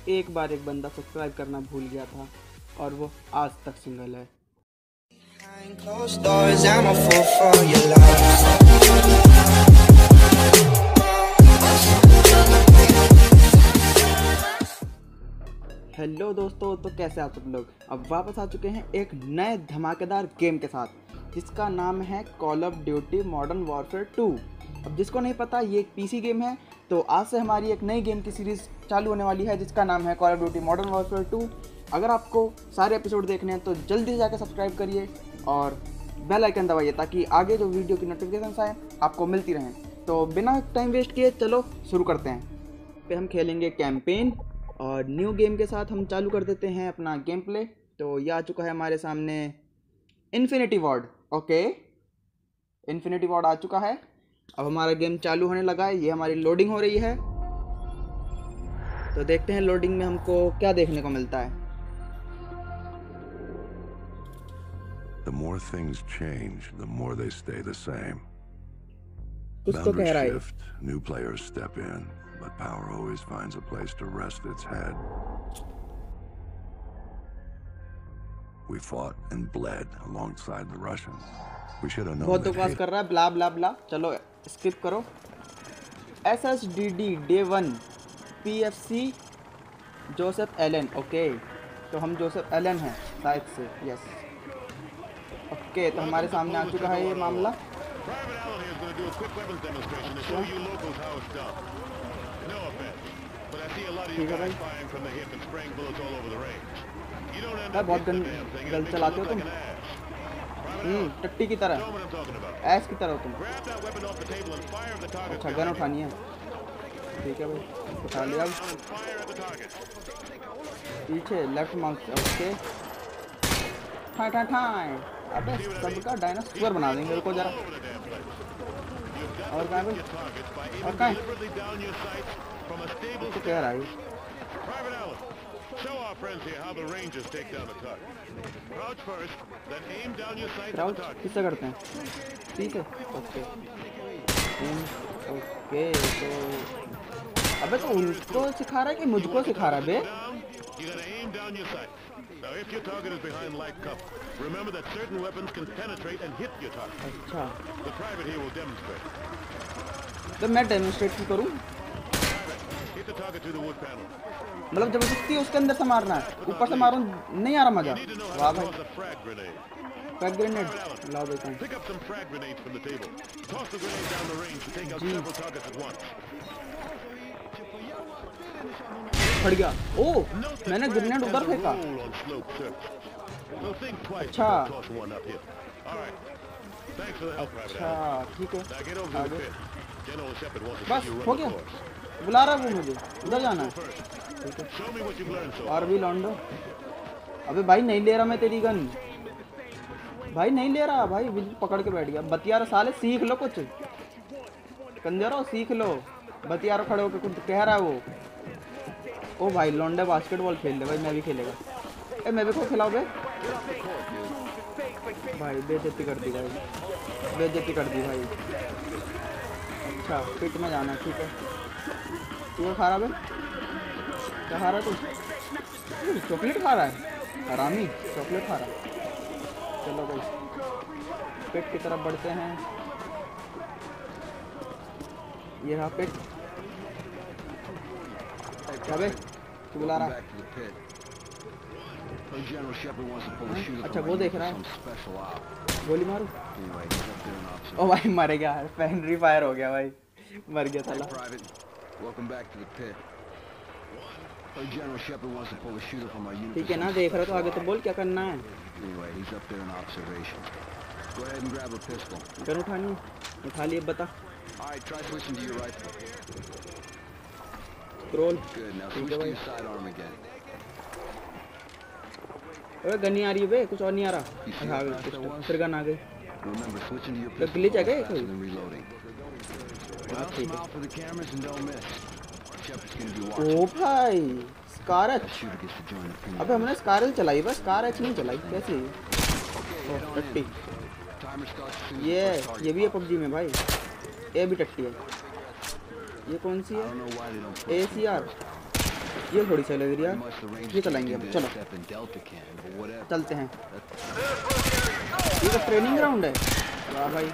एक बार एक बंदा सब्सक्राइब करना भूल गया था और वो आज तक सिंगल है। हेलो दोस्तों, तो कैसे आप सब लोग। अब वापस आ चुके हैं एक नए धमाकेदार गेम के साथ जिसका नाम है call of duty modern warfare 2। अब जिसको नहीं पता, ये एक पीसी गेम है। तो आज से हमारी एक नई गेम की सीरीज़ चालू होने वाली है जिसका नाम है call of duty modern warfare 2। अगर आपको सारे एपिसोड देखने हैं तो जल्दी से जाकर सब्सक्राइब करिए और बेल आइकन दबाइए ताकि आगे जो वीडियो की नोटिफिकेशन आए आपको मिलती रहें। तो बिना टाइम वेस्ट किए चलो शुरू करते हैं। पे हम खेलेंगे कैंपेन और न्यू गेम के साथ हम चालू कर देते हैं अपना गेम प्ले। तो ये आ चुका है हमारे सामने infinity ward. Okay, infinity ward आ चुका है। अब हमारा गेम चालू होने लगा है। ये हमारी लोडिंग हो रही है, तो देखते हैं लोडिंग में हमको क्या देखने को मिलता है। The more things change, the more they stay the same. कुछ तो कह रहा है। Shift, new players step in, but power always finds a place to rest its head. We fought and bled alongside the Russians. We should have known. बहुत बकवास कर रहा है, ब्ला ब्ला ब्ला। चलो स्किप करो। SSDD Day 1 PFC Joseph Allen. Okay, तो हम Joseph Elon हैं शायद से। यस, ओके, तो हमारे सामने आ चुका है ये मामला। ठीक है भाई, बहुत गलत चलाते हो तुम। टट्टी की तरह, ऐस की तरह हो तुम। अच्छा, गन उठानी है। ठीक है भाई, उठा लिया। पीछे लेफ्ट माउस। ओके, ठाई ठाई ठाई। अबे सबका डायनासोर बना देंगे। रुको जरा। और कहाँ भाई, और कहाँ तो कह रहा है। क्राउच किससे करते हैं? ठीक है, ओके ओके। तो अबे तो उनको सिखा रहा है कि मुझको सिखा रहा है बे? Now, if your target is behind light cover, remember that certain weapons can penetrate and hit your target. अच्छा, The private here will demonstrate. तो मैं डेमोन्स्ट्रेट क्यों करूँ? Hit the target through the wood panel. मतलब जबरदस्ती उसके अंदर से मारना है, ऊपर से मारूं नहीं आ रहा मजा। वाह भाई, Frag grenade. फ्रैग ग्रेनेड लाओ देता हूँ। Pick up some frag grenades from the table. Toss the grenade down the range to take out several targets at once. फट गया। ओ, मैंने ग्रेनेड उधर फेंका। अच्छा अच्छा, ठीक है, आगे बस हो गया। बुला रहा है वो मुझे, उधर जाना है। ठीक है, और भी लौंडो। अबे भाई नहीं ले रहा मैं तेरी गन, भाई नहीं ले रहा भाई। पकड़ के बैठ गया। बतिया रहा साले, सीख लो कुछ। कंजरो सीख लो। बतिया रहा खड़े होकर, कुछ कह रहा है वो। ओ भाई लौंडे बास्केटबॉल खेल ले भाई, मैं भी खेलेगा। ए मैं भी को खिलाओ बे। भाई बेइज्जती कर दी भाई, बेइज्जती कर दी भाई। अच्छा, पिट में जाना है, ठीक है। तू खा रहा बे? क्या खा रहा है तू? चॉकलेट खा रहा है, हरामी चॉकलेट खा रहा है। चलो भाई पिट की तरफ बढ़ते हैं। ये रहा पिट। क्या बे तू बुला रहा? अच्छा वो देख रहा है, गोली मारू। ओ भाई मर गया, फ्रेंडली फायर हो गया भाई, मर गया साला। ठीक है ना, देख रहा तो आगे तो बोल क्या करना है। गन उठानी, उठा लिए, बता। स्क्रॉल, ठीक है भाई। अबे गन नहीं आ रही है बे, कुछ और नहीं आ रहा। आ गई, फिर गन आ गई। तो ग्लिच आ गया कोई? ओ भाई स्कारच। अबे हमने स्कारल चलाई बस, स्कारच नहीं चलाई। कैसे? टट्टी। ये भी है पबजी में भाई, ये भी टट्टी है। ये कौन सी है? ACR। ये थोड़ी सही लग रही है, ये चलाएंगे हम। चलो चलते हैं। ये तो ट्रेनिंग ग्राउंड है। वाह भाई,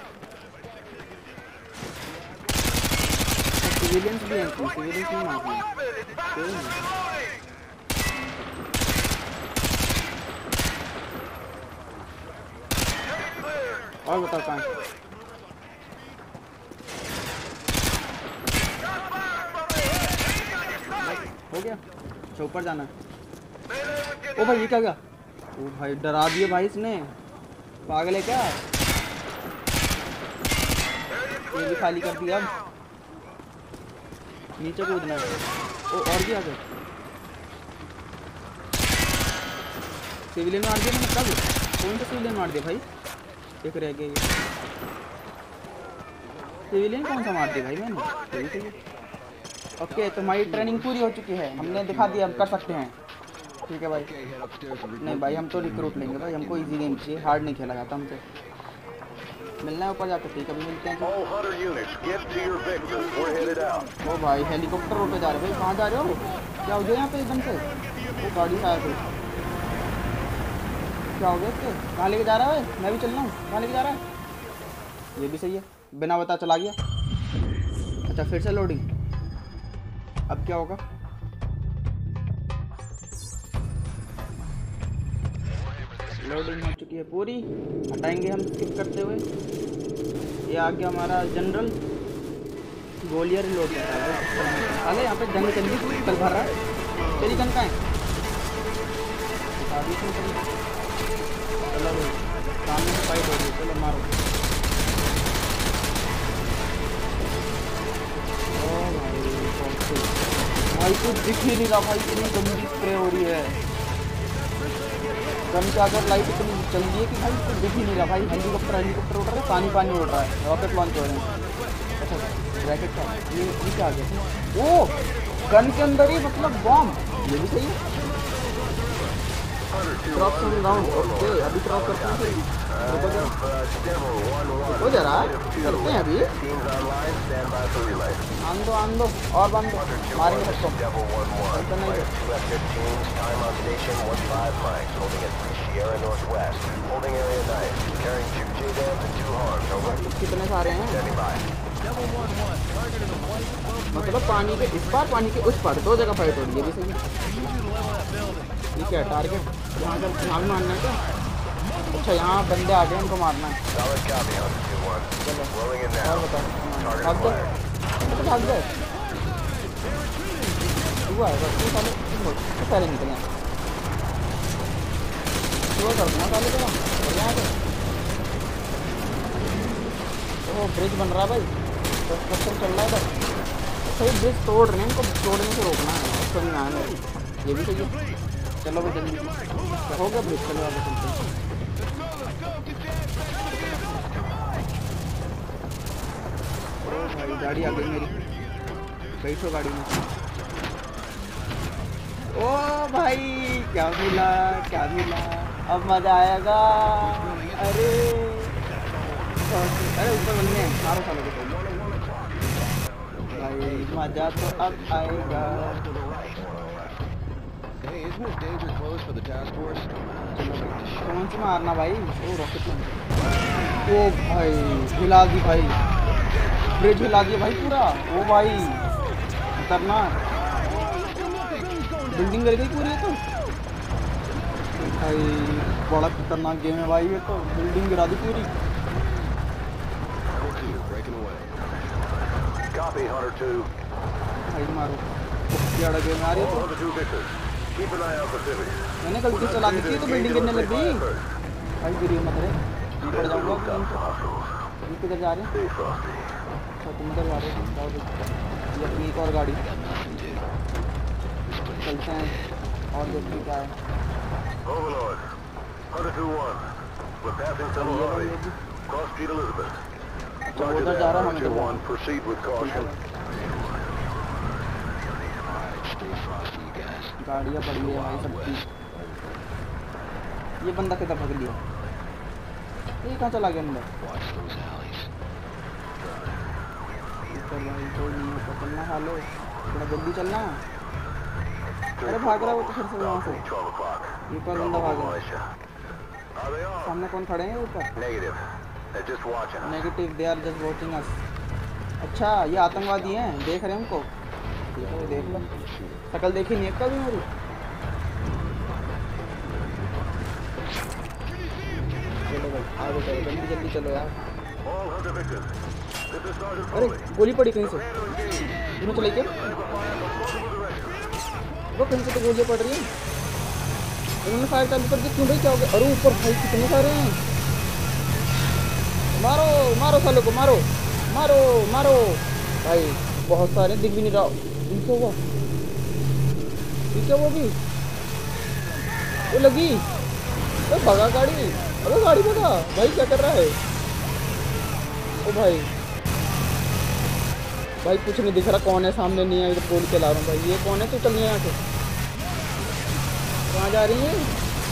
सिविलियंस भी हैं, सिविलियंस नहीं मारते हैं। और बताओ कहाँ हो गया? अच्छा ऊपर जाना है। ओ भाई ये क्या गया? ओ भाई डरा दिए भाई इसने, पागल है क्या? ये भी खाली कर दिया। अब नीचे कूदना है। ओ और भी आ गए। सिविलियन मार दिया मैंने। कब? कौन सा सिविलियन मार दिया भाई? एक रह गया ये। सिविलियन कौन सा मार दिया भाई मैंने? सही है। ओके तो हमारी ट्रेनिंग पूरी हो चुकी है, हमने दिखा दिया हम कर सकते हैं। ठीक है भाई। नहीं भाई हम तो रिक्रूट लेंगे भाई, हमको इजी गेम चाहिए, हार्ड नहीं खेला जाता हमसे। मिलना है ऊपर जाकर, ठीक है अभी मिलते हैं। ओ भाई हेलीकॉप्टर रोड पे जा रहे भाई, कहाँ जा रहे हो? क्या हो गया यहाँ पे एकदम से? वो गाड़ी से आया कोई, क्या हो गया इसके? कहाँ लेके जा रहा है? मैं भी चल रहा हूँ। कहाँ लेके जा रहा है? ये भी सही है, बिना बता चला गया। अच्छा फिर से लोडिंग, अब क्या होगा? लोडिंग हो चुकी है पूरी, हटाएंगे हम स्किप करते हुए। ये आ गया हमारा जनरल, गोलियां रिलोड करता है। अरे यहाँ पे जंग चल रही, कल भर रहा है। तेरी गन कहाँ है? चलो भाई सामने से फाइट हो रही है, चलो मारो। ओ भाई कुछ दिख ही नहीं रहा भाई, इतनी गंदी स्प्रे हो रही है। गन के अगर लाइट इतनी चल रही है कि भाई कुछ दिख ही नहीं रहा भाई। हेलीकॉप्टर उड़ रहा है, पानी उड़ रहा है, रॉकेट लॉन्च हो रहे हैं। अच्छा रैकेट का ये क्या आ गया? ओ गन के अंदर ही मतलब बॉम्ब, ये भी सही है। ड्रॉप सम राउंड, ओके अभी ड्रॉप करते हैं। हो जा रहा है, करते हैं अभी। आन दो और बंद दो, मारेंगे सबको। कितने सारे हैं? मतलब पानी के इस पार, पानी के उस पार, दो जगह फाइट हो रही है। ये भी सही है। ठीक है टारगेट यहाँ का यहाँ भी मारना है क्या? अच्छा यहाँ बंदे आ गए, उनको मारना है। चलो और बताओ, भाग गए हुआ है बस। पहले निकले शुरू कर दूँगा साले को। यहाँ पे ओ ब्रिज बन रहा है भाई, कंस्ट्रक्शन चल रहा है इधर। सही ब्रिज तोड़ रहे हैं, इनको तोड़ने से रोकना है। समझ में आया मेरे, ये भी सही है। चलो भाई जल्दी हो गया ब्रिज, चलो आगे चलते हैं। ओ भाई गाड़ी आ गई मेरी, बैठो गाड़ी में। ओ भाई क्या मिला, क्या मिला, अब मजा आएगा। अरे ऊपर बनने हैं, मारो सालों को भाई, मजा तो अब आएगा। कौन सी मारना भाई? ओ रॉकेट लॉन्च। ओ भाई हिला दी भाई, ब्रिज हिला दिया भाई पूरा। ओ भाई खतरनाक, बिल्डिंग कर गई पूरी। तो भाई बड़ा खतरनाक गेम है भाई ये तो, बिल्डिंग गिरा दी पूरी। भाई मारो, गेम आ रही है तो। मैंने गलती चला दी थी तो बिल्डिंग गिरने लग गई भाई। गिरी मत रहे, पड़ जाऊंगा। किधर जा रहे हैं? अच्छा तुम इधर जा रहे हो, ये अपनी एक और गाड़ी। चलते हैं और देखते क्या है। अच्छा वो उधर जा रहा है, हम इधर। गाड़ियाँ पड़ी है भाई सबकी। ये बंदा किधर भाग लिया? ये कहाँ चला गया अंदर? भाई कोई नहीं है, चलना हालो, थोड़ा जल्दी चलना। अरे भाग रहा है वो तो फिर से वहाँ से। ऊपर बंदा भाग रहा है। सामने कौन खड़े हैं ऊपर? Negative, they are just watching us. अच्छा ये आतंकवादी हैं, देख रहे हैं उनको। ठीक है देख लो, शक्ल देखी नहीं है कभी मेरी। चलो भाई आगे चलो, जल्दी जल्दी चलो यार। अरे गोली पड़ी कहीं से, तुम्हें चले क्या वो? कहीं से तो गोलियाँ पड़ रही हैं। उन्होंने फायर चालू कर दी, क्यों भाई क्या हो गया? अरे ऊपर भाई कितने सारे हैं, मारो मारो सालों को, मारो मारो मारो भाई, बहुत सारे दिख भी नहीं रहा। इनको हुआ ठीक है वो भी वो लगी। अरे भगा गाड़ी, अरे गाड़ी भगा भाई, क्या कर रहा है? ओ भाई भाई कुछ नहीं दिख रहा, कौन है सामने? नहीं है, इधर गोली चला रहा हूँ भाई। ये कौन है? तू चल यहाँ से, कहाँ जा रही है?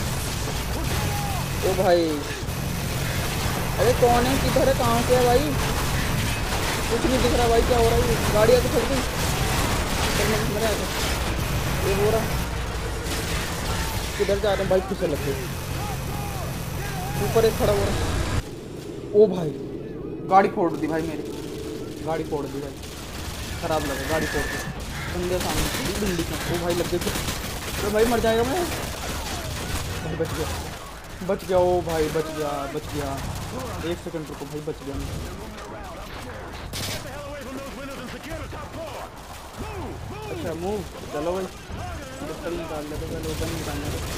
ओ भाई अरे कौन है, किधर है, कहाँ से है भाई? कुछ नहीं दिख रहा भाई, क्या हो रहा है? गाड़ी आके छड़ गई, मेरा ये हो रहा। किधर जा रहे हैं भाई? फिसल लग गई, ऊपर एक खड़ा हो रहा। ओ भाई गाड़ी फोड़ दी भाई मेरी, गाड़ी फोड़ दी भाई, खराब लगा गाड़ी फोड़ दी। बंदे सामने बिल्ली का। ओ भाई लग गए तो भाई मर जाएगा मैं भाई। बच गया बच गया, ओ भाई बच गया बच गया। एक सेकंड रुको भाई, बच गया मैं। अच्छा मूव, चलो भाई पिस्टल निकाल लेते, चलो गन निकालने दो।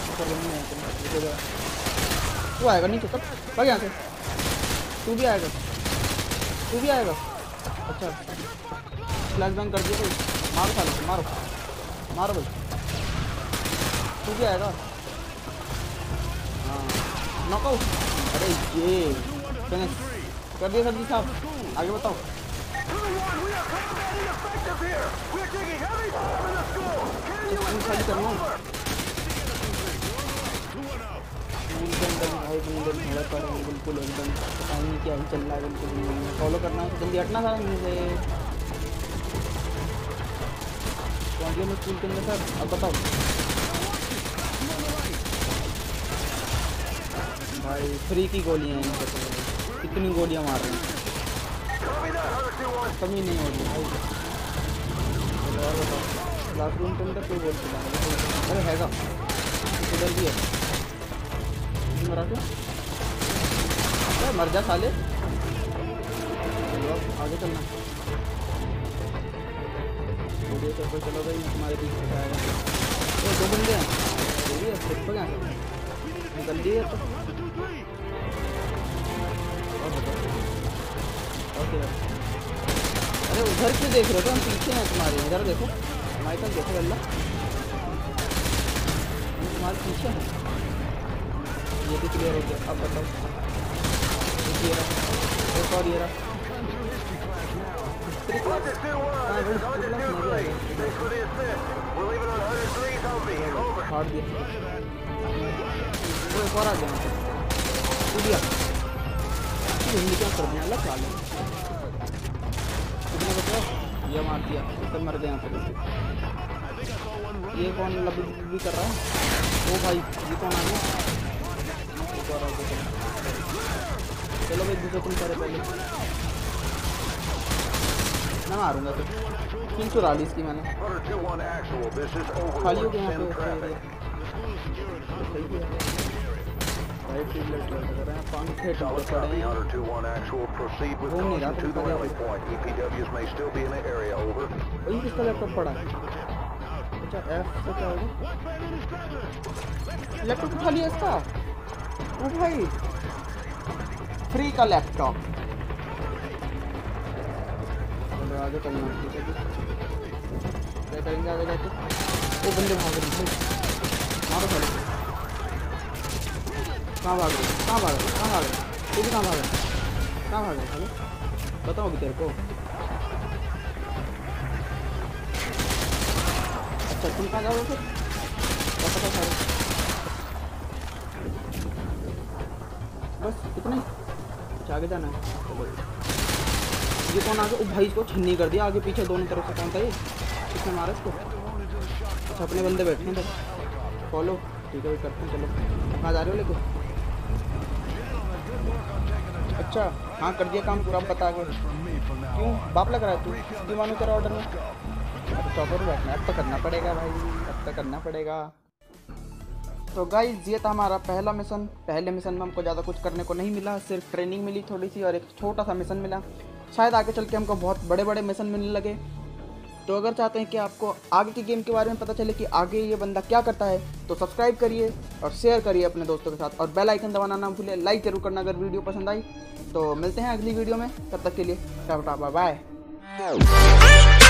तू आएगा नहीं तो तब भाग यहाँ से, तू भी आएगा, तू भी आएगा। अच्छा फ्लैश बैंग कर दिया भाई, मारो साले को, मारो मारो भाई, तू भी आएगा। हाँ नॉकआउट। अरे ये फिनिश कर दिया सर जी साहब, आगे बताओ। खाली करना भाई, बिल्कुल एकदम पता नहीं क्या ही चल रहा है, बिल्कुल फॉलो करना है। जल्दी हटना सारा मुझे से में स्कूल के अंदर। सर अब बताओ भाई, फ्री की गोलियाँ हैं इनसे, कितनी गोलियाँ मार रहे हैं, कमी नहीं हो रही भाई। और बताओ क्लासरूम के अंदर कोई बोल चला? अरे हैगा इधर भी है, मरा क्या? अरे मर जा साले, आगे चलना। चलो भाई हमारे पीछे आएगा। दो बंदे हैं, निकल लिए तो। अरे उधर क्यों देख रहे हो? हम पीछे हैं तुम्हारे, इधर देखो माइकल, देखो अल्लाह तुम्हारे पीछे हैं। ये भी क्लियर हो गया, अब बताओ। ये रहा एक और, ये रहा फाड़ दिया, वो एक और आ गया दिया। क्या कर दिया अल्लाह चाल, कितने बचा? ये मार दिया, सब मर गए यहाँ पे। ये कौन लबी भी कर रहा है? ओ भाई ये कौन आ गया? चलो भाई दूसरा तुम करे पहले, मैं मारूंगा तो। 340 की मैंने खाली हो गया यहाँ पे। पंखे टूटे पड़े हैं, घूम नहीं रहा तुम भाई। किसका लैपटॉप पड़ा? अच्छा एफ से क्या होगा? लैपटॉप उठा लिया इसका। ओ भाई फ्री का लैपटॉप। आगे चलना, क्या करेंगे आगे जाके? वो बंदे भाग रहे हैं, मारो साले। कहाँ भाग रहे? कहाँ भाग रहे? कहाँ भाग रहे? तू भी कहाँ भाग रहे? कहाँ भाग रहे? हेलो बताओ अभी तेरे को। अच्छा तुम कहाँ जा रहे हो फिर? पता सारे बस इतना ही, आगे जाना है। ये कौन आ गया? ओ भाई इसको छन्नी कर दिया, आगे पीछे दोनों तरफ से। कौन था ये? किसने मारा इसको? अच्छा अपने बंदे बैठे हैं इधर, फॉलो। ठीक है करते हैं, चलो। कहाँ जा रहे हो लेके? अच्छा हाँ कर दिया काम पूरा, बता के। क्यों बाप लग रहा है तू? क्यों मानू तेरा ऑर्डर में? तो चौपर पर बैठना है, अब तो करना पड़ेगा भाई, अब तो करना पड़ेगा। तो गाइस ये था हमारा पहला मिशन। पहले मिशन में हमको ज़्यादा कुछ करने को नहीं मिला, सिर्फ ट्रेनिंग मिली थोड़ी सी और एक छोटा सा मिशन मिला। शायद आगे चल के हमको बहुत बड़े बड़े मिशन मिलने लगे। तो अगर चाहते हैं कि आपको आगे की गेम के बारे में पता चले कि आगे ये बंदा क्या करता है, तो सब्सक्राइब करिए और शेयर करिए अपने दोस्तों के साथ, और बेल आइकन दबाना ना भूलिए। लाइक जरूर करना अगर वीडियो पसंद आई। तो मिलते हैं अगली वीडियो में, तब तक के लिए टाटा बाय बाय।